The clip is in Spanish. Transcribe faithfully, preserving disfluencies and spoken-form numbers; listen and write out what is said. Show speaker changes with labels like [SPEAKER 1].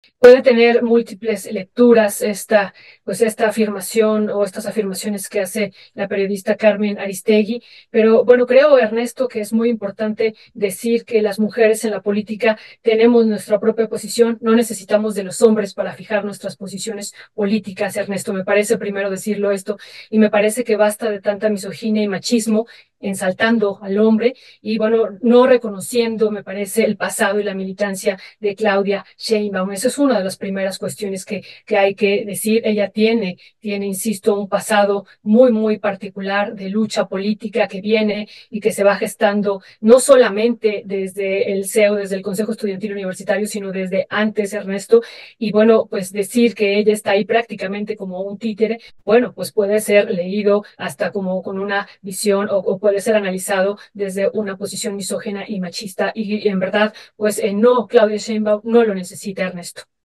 [SPEAKER 1] Puede tener múltiples lecturas esta, pues esta afirmación o estas afirmaciones que hace la periodista Carmen Aristegui, pero bueno, creo, Ernesto, que es muy importante decir que las mujeres en la política tenemos nuestra propia posición, no necesitamos de los hombres para fijar nuestras posiciones políticas, Ernesto, me parece primero decirlo esto, y me parece que basta de tanta misoginia y machismo ensaltando al hombre y bueno, no reconociendo, me parece, el pasado y la militancia de Claudia Sheinbaum. Esa es una de las primeras cuestiones que, que hay que decir. Ella tiene, tiene, insisto, un pasado muy, muy particular de lucha política que viene y que se va gestando no solamente desde el C E U, desde el Consejo Estudiantil Universitario, sino desde antes, Ernesto. Y bueno, pues decir que ella está ahí prácticamente como un títere, bueno, pues puede ser leído hasta como con una visión o, o puede ser analizado desde una posición misógena y machista. Y, y en verdad, pues eh, no, Claudia Sheinbaum no lo necesita, Ernesto.